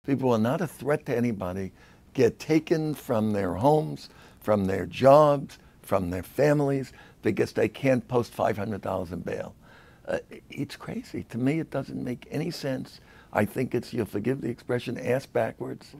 people who are not a threat to anybody get taken from their homes, from their jobs, from their families because they can't post $500 in bail. It's crazy. To me, it doesn't make any sense. I think it's, you'll forgive the expression, ass backwards.